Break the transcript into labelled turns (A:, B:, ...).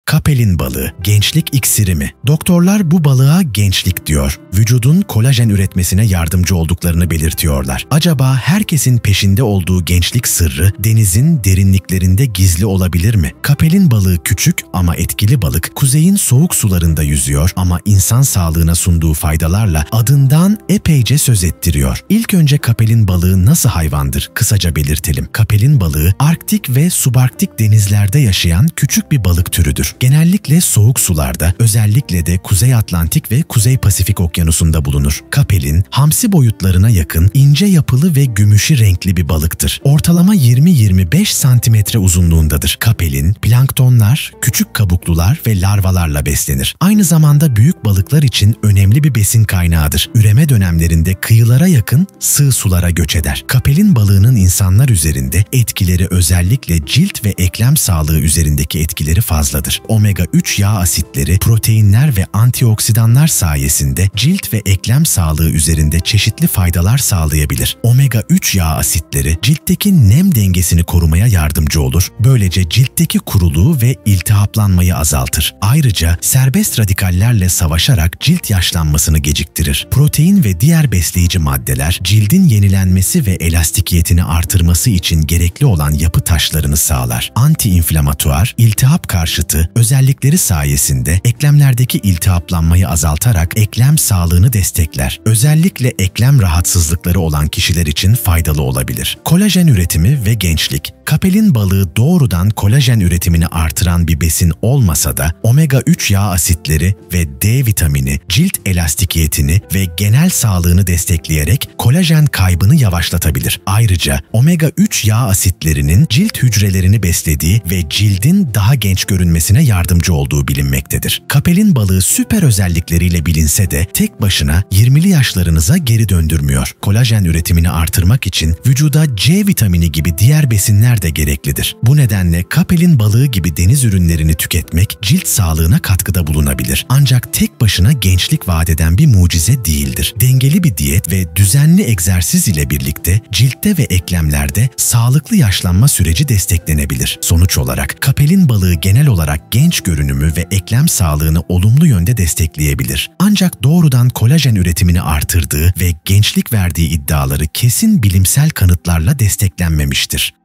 A: Kapelin balığı, gençlik iksiri mi? Doktorlar bu balığa gençlik diyor. Vücudun kolajen üretmesine yardımcı olduklarını belirtiyorlar. Acaba herkesin peşinde olduğu gençlik sırrı denizin derinliklerinde gizli olabilir mi? Kapelin balığı küçük ama etkili balık, kuzeyin soğuk sularında yüzüyor ama insan sağlığına sunduğu faydalarla adından epeyce söz ettiriyor. İlk önce kapelin balığı nasıl hayvandır? Kısaca belirtelim. Kapelin balığı Arktik ve subarktik denizlerde yaşayan küçük bir balık türüdür. Genellikle soğuk sularda, özellikle de Kuzey Atlantik ve Kuzey Pasifik okyanusunda bulunur. Kapelin, hamsi boyutlarına yakın, ince yapılı ve gümüşü renkli bir balıktır. Ortalama 20-25 santimetre uzunluğundadır. Kapelin, planktonlar, küçük kabuklular ve larvalarla beslenir. Aynı zamanda büyük balıklar için önemli bir besin kaynağıdır. Üreme dönemlerinde kıyılara yakın sığ sulara göç eder. Kapelin balığının insanlar üzerinde etkileri özellikle cilt ve eklem sağlığı üzerindeki etkileri fazladır. Omega-3 yağ asitleri, proteinler ve antioksidanlar sayesinde cilt ve eklem sağlığı üzerinde çeşitli faydalar sağlayabilir. Omega-3 yağ asitleri ciltteki nem dengesini korumaya yardımcı olur. Böylece ciltteki kuruluğu ve iltihaplanmayı azaltır. Ayrıca serbest radikallerle savaşarak cilt yaşlanmasını geciktirir. Protein ve diğer besleyici maddeler cildin yenilenmesi ve elastikiyetini artırması için gerekli olan yapı taşlarını sağlar. Anti-inflamatuar, iltihap karşıtı özellikleri sayesinde eklemlerdeki iltihaplanmayı azaltarak eklem sağlığını destekler. Özellikle eklem rahatsızlıkları olan kişiler için faydalı olabilir. Kolajen üretimi ve gençlik. Kapelin balığı doğrudan kolajen üretimini artıran bir besin olmasa da omega-3 yağ asitleri ve D vitamini cilt elastikiyetini ve genel sağlığını destekleyerek kolajen kaybını yavaşlatabilir. Ayrıca omega-3 yağ asitlerinin cilt hücrelerini beslediği ve cildin daha genç görünmesine yardımcı olduğu bilinmektedir. Kapelin balığı süper özellikleriyle bilinse de tek başına 20'li yaşlarınıza geri döndürmüyor. Kolajen üretimini artırmak için vücuda C vitamini gibi diğer besinler de gereklidir. Bu nedenle kapelin balığı gibi deniz ürünlerini tüketmek cilt sağlığına katkıda bulunabilir. Ancak tek başına gençlik vaat eden bir mucize değildir. Dengeli bir diyet ve düzenli egzersiz ile birlikte ciltte ve eklemlerde sağlıklı yaşlanma süreci desteklenebilir. Sonuç olarak kapelin balığı genel olarak genç görünümü ve eklem sağlığını olumlu yönde destekleyebilir. Ancak doğrudan kolajen üretimini artırdığı ve gençlik verdiği iddiaları kesin bilimsel kanıtlarla desteklenmemiştir.